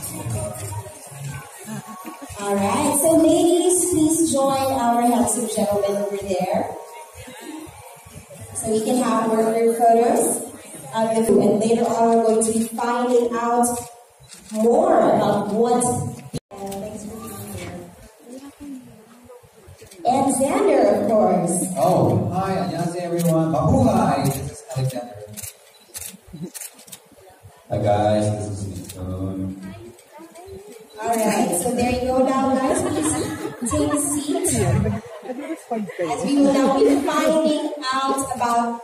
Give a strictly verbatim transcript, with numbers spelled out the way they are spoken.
Alright, so ladies, please join our handsome gentlemen over there. So we can have more group photos of the food. And later on, we're going to be finding out more about what. And thanks for being here. And Xander, of course. Oh, hi, 안녕하세요 everyone. Mabuhay! This is Alexander. Hi guys, this is Nico. Alright, so there you go now, guys. Please take a seat. As we will now be finding out about